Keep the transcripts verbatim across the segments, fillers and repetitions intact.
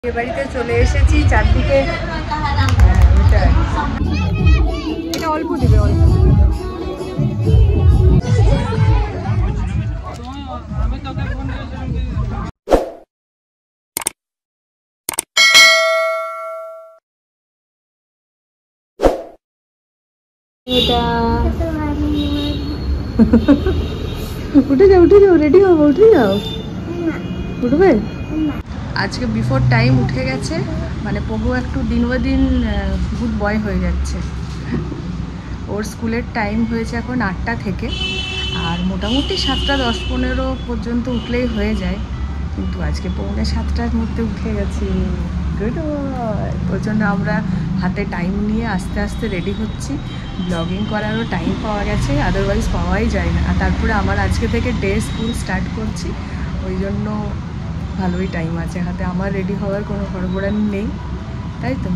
বিয়ে বাড়িতে চলে এসেছি, চারদিকে এটা অল্প দিবে, অল্প। উঠে যাও, উঠে যাও, রেডি হবো, উঠে যাও। উঠবে? আজকে বিফোর টাইম উঠে গেছে, মানে পগু একটু দিন ব দিন গুড বয় হয়ে যাচ্ছে। ওর স্কুলের টাইম হয়েছে এখন আটটা থেকে, আর মোটামুটি সাতটা দশ পনেরো পর্যন্ত উঠলেই হয়ে যায়, কিন্তু আজকে পৌনে সাতটার মধ্যে উঠে গেছি। Good boy. ওর জন্য আমরা হাতে টাইম নিয়ে আস্তে আস্তে রেডি হচ্ছি। ব্লগিং করারও টাইম পাওয়া গেছে, আদারওয়াইজ পাওয়াই যায় না। আর তারপরে আমার আজকে থেকে ডে স্কুল স্টার্ট করছি, ওই জন্য ভালোই টাইম আছে হাতে। আমার রেডি হওয়ার কোনো হড়বড়ানি নেই, তাই তো।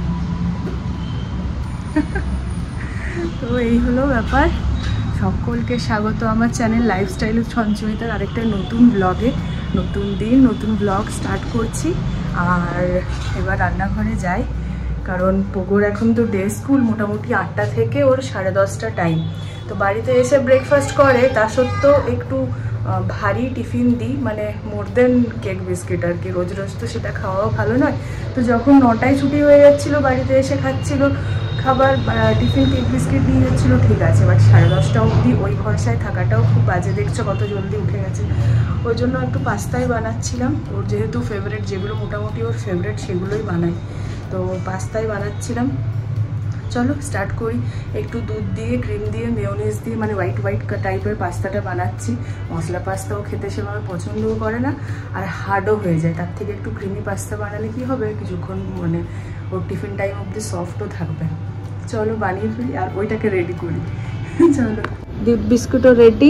তো এই হলো ব্যাপার। সকলকে স্বাগত আমার চ্যানেল লাইফস্টাইল সঞ্চয়িতার আরেকটা নতুন ব্লগে। নতুন দিন, নতুন ব্লগ স্টার্ট করছি। আর এবার রান্নাঘরে যাই, কারণ পগোর এখন তো ডে স্কুল, মোটামুটি আটটা থেকে ওর সাড়ে দশটা টাইম। তো বাড়িতে এসে ব্রেকফাস্ট করে, তা সত্ত্বেও একটু ভারী টিফিন দিই, মানে মোর দেন কেক বিস্কিট আর কি। রোজ রোজ তো সেটা খাওয়াও ভালো নয়। তো যখন নটায় ছুটি হয়ে যাচ্ছিলো, বাড়িতে এসে খাচ্ছিল খাবার, টিফিন কেক বিস্কিট নিয়ে যাচ্ছিলো, ঠিক আছে। বাট সাড়ে দশটা অবধি ওই ভরসায় থাকাটাও খুব বাজে। দেখছো কত জলদি উঠে গেছে। ওই জন্য একটু পাস্তাই বানাচ্ছিলাম। ওর যেহেতু ফেভারিট, যেগুলো মোটামুটি ওর ফেভারিট সেগুলোই বানাই, তো পাস্তাই বানাচ্ছিলাম। চলো স্টার্ট করি। একটু দুধ দিয়ে, ক্রিম দিয়ে, মেয়োনিজ দিয়ে, মানে হোয়াইট হোয়াইট টাইপের পাস্তাটা বানাচ্ছি। মশলা পাস্তাও খেতে সেভাবে পছন্দও করে না, আর হার্ডও হয়ে যায়। তার থেকে একটু ক্রিমি পাস্তা বানালে কি হবে, কিছুক্ষণ মানে ওর টিফিন টাইম অবধি সফটও থাকবে। চলো বানিয়ে ফেলি আর ওইটাকে রেডি করি। চলো, দুধ বিস্কুটও রেডি।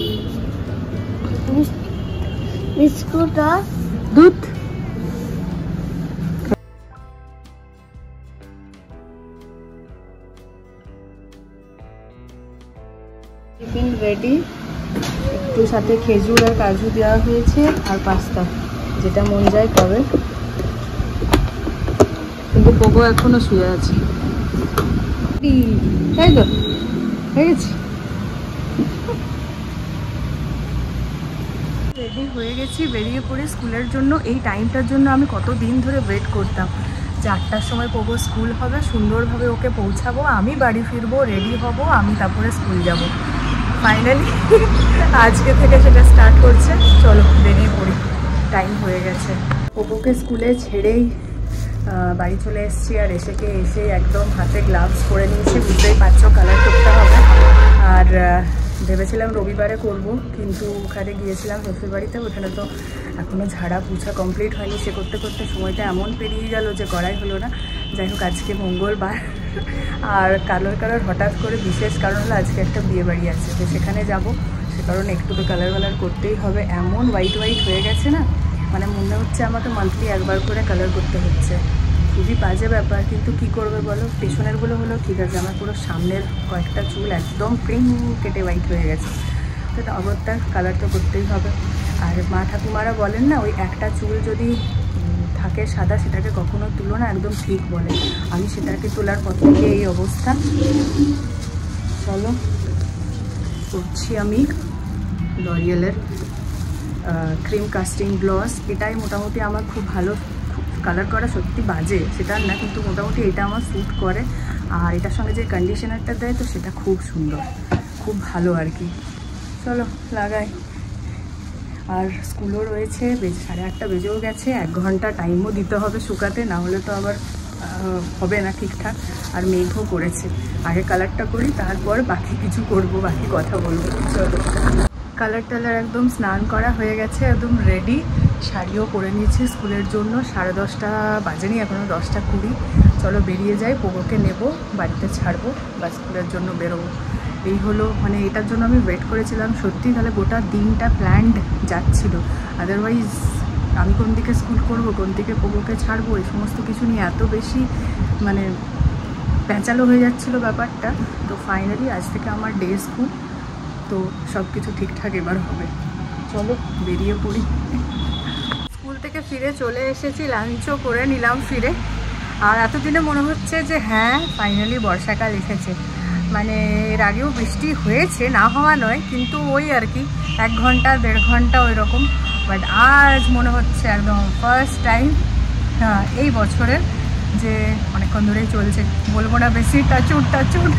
বিস্কুট আর দুধ। টিফিন রেডি, একটু সাথে খেজুর আর কাজু দেওয়া হয়েছে, আর পাস্তা, যেটা মন যায় খাবে। কিন্তু পোগো এখনো শুয়ে আছে, তাই তো হয়ে গেছি। রেডি হয়ে গেছি, বেরিয়ে পড়ে স্কুলের জন্য। এই টাইমটার জন্য আমি কত দিন ধরে ওয়েট করতাম যে আটটার সময় পোগো স্কুল হবে, সুন্দরভাবে ওকে পৌঁছাবো, আমি বাড়ি ফিরবো, রেডি হব, আমি তারপরে স্কুল যাব। ফাইনালি আজকে থেকে সেটা স্টার্ট করছে। চলো বেরিয়ে পড়ি, টাইম হয়ে গেছে। পোগোকে স্কুলে ছেড়েই বাড়ি চলে এসেছি, আর এসেকে এসে একদম হাতে গ্লাভস পরে নিয়েছি। বুঝতেই পারছো কালার করতে হবে। আর ভেবেছিলাম রবিবারে করব, কিন্তু ওখানে গিয়েছিলাম শ্বশুর বাড়িতে, ওখানে তো এখনও ঝাড়া পুছা কমপ্লিট হয়নি। সে করতে করতে সময়টা এমন পেরিয়ে গেল যে করাই হলো না। যাই হোক, আজকে মঙ্গলবার, আর কালার কালার হঠাৎ করে বিশেষ কারণ হলো আজকে একটা বিয়ে বাড়ি আছে, তো সেখানে যাব। সে কারণে একটু তো কালার কালার করতেই হবে। এমন হোয়াইট হোয়াইট হয়ে গেছে না, মানে মনে হচ্ছে আমাকে মান্থলি একবার করে কালার করতে হচ্ছে। খুবই বাজে ব্যাপার, কিন্তু কি করবে বলো। পেছনেরগুলো হলো ঠিক আছে, আমার পুরো সামনের কয়েকটা চুল একদম প্রিং কেটে হোয়াইট হয়ে গেছে। তো এটা অগত্যা কালার তো করতেই হবে। আর মা ঠাকুমারা বলেন না, ওই একটা চুল যদি থাকে সাদা, সেটাকে কখনো তুলো না, একদম ঠিক বলে। আমি সেটাকে তোলার পর থেকে এই অবস্থা। চলো করছি আমি লরিয়েলের ক্রিম কাস্টিং গ্লস। এটাই মোটামুটি আমার খুব ভালো। কালার করা সত্যি বাজে সেটা না, কিন্তু মোটামুটি এটা আমার স্যুট করে। আর এটার সঙ্গে যে কন্ডিশনারটা দেয়, তো সেটা খুব সুন্দর, খুব ভালো আর কি। চলো লাগাই। আর স্কুলও রয়েছে, বেজে সাড়ে আটটা বেজেও গেছে। এক ঘন্টা টাইমও দিতে হবে শুকাতে, না হলে তো আবার হবে না ঠিকঠাক। আর মেঘও করেছে। আগে কালারটা করি, তারপর বাকি কিছু করব, বাকি কথা বলবো। চলো, কালার টালার একদম স্নান করা হয়ে গেছে, একদম রেডি। শাড়িও পরে নিয়েছি স্কুলের জন্য। সাড়ে দশটা বাজেনি, এখনও দশটা কুড়ি। চলো বেরিয়ে যাই, পোগোকে নেব, বাড়িতে ছাড়বো, বা স্কুলের জন্য বেরোবো। এই হলো, মানে এটার জন্য আমি ওয়েট করেছিলাম সত্যি। তাহলে গোটা দিনটা প্ল্যান্ড যাচ্ছিল। আদারওয়াইজ আমি কোন দিকে স্কুল করব, কোন দিকে পোগোকে ছাড়বো, এই সমস্ত কিছু নিয়ে এত বেশি মানে প্যাঁচালো হয়ে যাচ্ছিলো ব্যাপারটা। তো ফাইনালি আজ থেকে আমার ডে স্কুল, তো সব কিছু ঠিকঠাক এবার হবে। চলো বেরিয়ে পড়ি। স্কুল থেকে ফিরে চলে এসেছি, লাঞ্চও করে নিলাম ফিরে। আর এতদিনে মনে হচ্ছে যে হ্যাঁ ফাইনালি বর্ষাকাল এসেছে। মানে এর আগেও বৃষ্টি হয়েছে, না হওয়া নয়, কিন্তু ওই আর কি এক ঘন্টা দেড় ঘন্টা ওই রকম। বাট আজ মনে হচ্ছে একদম ফার্স্ট টাইম হ্যাঁ এই বছরের যে অনেকক্ষণ ধরেই চলছে, বলবো না বেশি, টাচুট টাচুট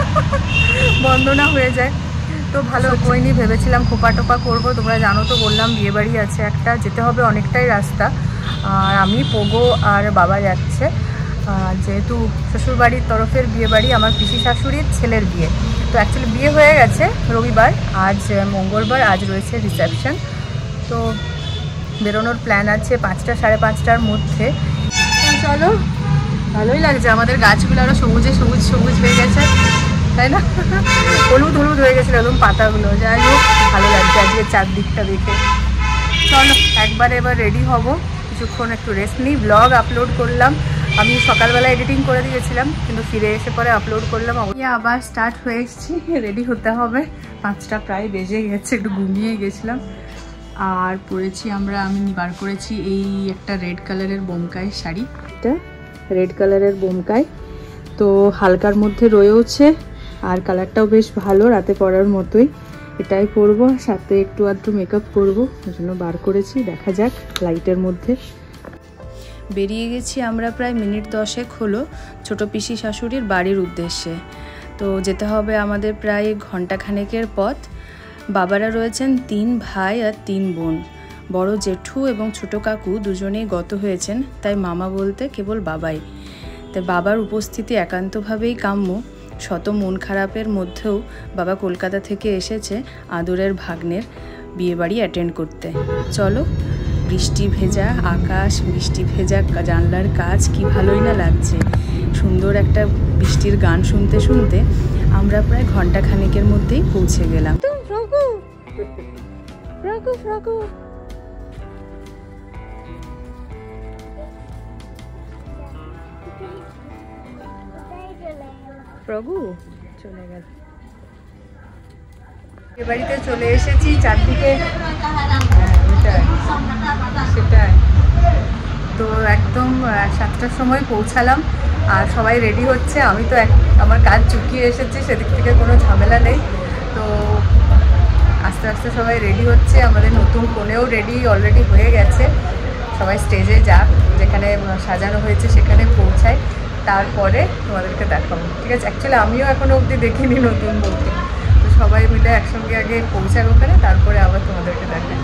বন্ধ না হয়ে যায়। তো ভালো হয়নি, ভেবেছিলাম খোপা টোপা করবো। তোমরা জানো তো, বললাম বিয়েবাড়ি আছে একটা, যেতে হবে অনেকটাই রাস্তা। আর আমি পোগো আর বাবা যাচ্ছে, যেহেতু শ্বশুরবাড়ির তরফের বিয়েবাড়ি, আমার পিসি শাশুড়ির ছেলের বিয়ে। তো অ্যাকচুয়ালি বিয়ে হয়ে গেছে রবিবার, আজ মঙ্গলবার, আজ রয়েছে রিসেপশন। তো বেরোনোর প্ল্যান আছে পাঁচটা সাড়ে পাঁচটার মধ্যে। চলো, ভালোই লাগছে, আমাদের গাছগুলো আরও সবুজে সবুজ সবুজ হয়ে গেছে, তাই না? হলুদ হলুদ হয়ে গেছিলো একদম পাতাগুলো। যাই হোক, ভালো লাগছে আজকে চারদিকটা দেখে। চলো একবারে এবার রেডি হব, কিছুক্ষণ একটু রেস্ট নিই। ব্লগ আপলোড করলাম, আমি সকালবেলা এডিটিং করে দিয়েছিলাম, কিন্তু ফিরে এসে পরে আপলোড করলাম। আবার স্টার্ট হয়ে এসেছি, রেডি হতে হবে। পাঁচটা প্রায় বেজে গেছে, একটু ঘুমিয়ে গেছিলাম। আর পরেছি আমরা, আমি বার করেছি এই একটা রেড কালারের বোমকাই শাড়ি, এটা রেড কালারের বোমকাই। তো হালকার মধ্যে রয়েছে, আর কালারটাও বেশ ভালো, রাতে পরার মতোই। এটাই পরবো, সাথে একটু আধটু মেকআপ করবো, ওই জন্য বার করেছি। দেখা যাক লাইটের মধ্যে। বেরিয়ে গেছি আমরা, প্রায় মিনিট দশেক হলো ছোটো পিসি শাশুড়ির বাড়ির উদ্দেশ্যে। তো যেতে হবে আমাদের প্রায় ঘন্টাখানেকের পথ। বাবারা রয়েছেন তিন ভাই আর তিন বোন, বড় জেঠু এবং ছোটো কাকু দুজনেই গত হয়েছেন, তাই মামা বলতে কেবল বাবাই। তাই বাবার উপস্থিতি একান্তভাবেই কাম্য। শত মন খারাপের মধ্যেও বাবা কলকাতা থেকে এসেছে আদরের ভাগ্নের বিয়েবাড়ি অ্যাটেন্ড করতে। চলো, বৃষ্টি ভেজা আকাশ, বৃষ্টি ভেজা জানলার কাজ, কি ভালোই না লাগছে। সুন্দর একটা বৃষ্টির গান শুনতে শুনতে আমরা প্রায় ঘন্টা খানেকের মধ্যেই পৌঁছে গেলাম। প্রভু চলে গেল, বাড়িতে চলে এসেছি। চারদিকে সেটাই তো একদম সাতটার সময় পৌঁছালাম, আর সবাই রেডি হচ্ছে। আমি তো এক আমার কাজ চুকিয়ে এসেছি, সেদিক থেকে কোনো ঝামেলা নেই। তো আস্তে আস্তে সবাই রেডি হচ্ছে, আমাদের নতুন কোণেও রেডি অলরেডি হয়ে গেছে। সবাই স্টেজে যাক, যেখানে সাজানো হয়েছে সেখানে পৌঁছায়, তারপরে তোমাদেরকে দেখাবো, ঠিক আছে? অ্যাকচুয়ালি আমিও এখনো অবধি দেখিনি নতুন বউকে। তো সবাই মিলে একসঙ্গে আগে পৌঁছাক ওখানে, তারপরে আবার তোমাদেরকে দেখাই।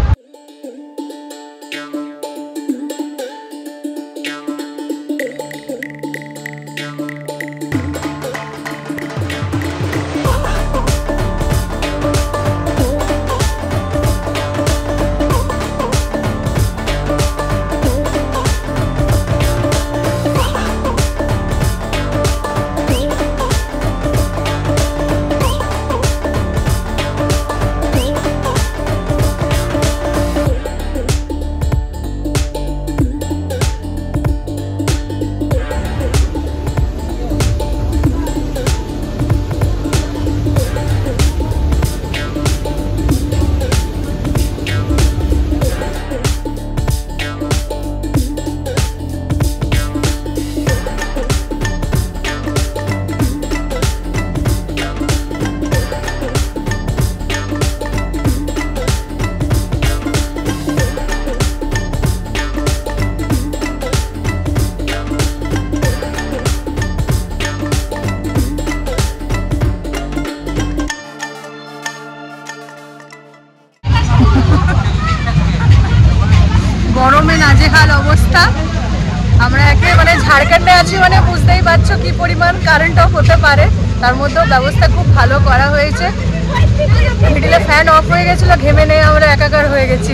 গরমে নাজেহাল অবস্থা। আমরা একে মানে ঝাড়খণ্ডে আছি, মানে বুঝতেই পারছো কি পরিমাণ কারেন্ট অফ হতে পারে। তার মধ্যেও ব্যবস্থা খুব ভালো করা হয়েছে। মিডিলে ফ্যান অফ হয়ে গেছিল, ঘেমে নেই আমরা একাকার হয়ে গেছি।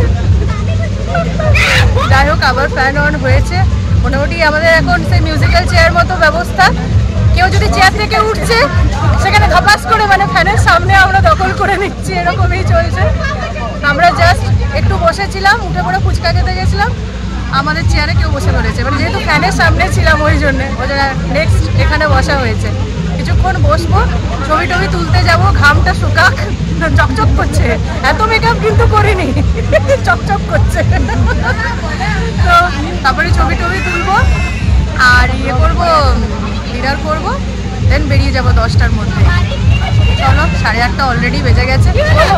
যাই হোক, আবার ফ্যান অন হয়েছে। মোটামুটি আমাদের এখন সেই মিউজিক্যাল চেয়ার মতো ব্যবস্থা। কেউ যদি চেয়ার থেকে উঠছে, সেখানে ধপাস করে মানে ফ্যানের সামনে আমরা দখল করে নিচ্ছি, এরকমই চলছে। আমরা জাস্ট একটু বসেছিলাম, উঠে পড়ে ফুচকা খেতে গেছিলাম, আমাদের চেয়ারে কেউ বসে পড়েছে, মানে যেহেতু ফ্যানের সামনে ছিলাম ওই জন্যে ওই জন্য নেক্সট এখানে বসা হয়েছে। কিছুক্ষণ বসবো, ছবি টবি তুলতে যাবো, ঘামটা শুকাক, চকচক করছে, এত মেকআপ কিন্তু করিনি, চকচক করছে। তো তারপরে ছবি টবি তুলবো আর ইয়ে করবো, ডিনার করবো, দেন বেরিয়ে যাবো দশটার মধ্যে। চলো, সাড়ে আটটা অলরেডি বেজে গেছে।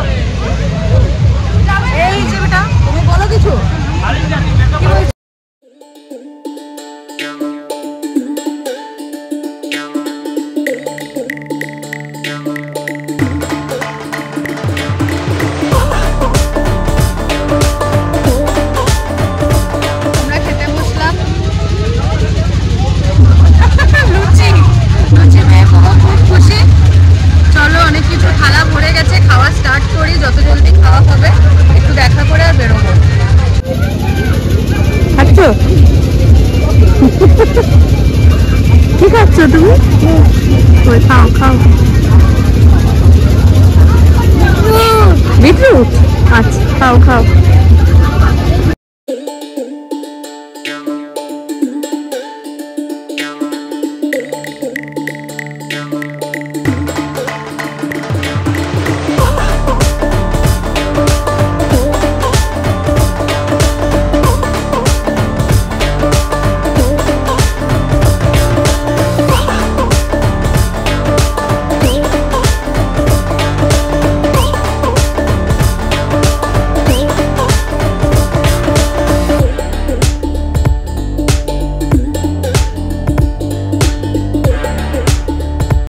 এই যে বেটা, তুমি বলো কিছু। কি বলছো? ঠিক আছে, তুমি ওই খাও খাও। বিটরুট, আচ্ছা খাও খাও।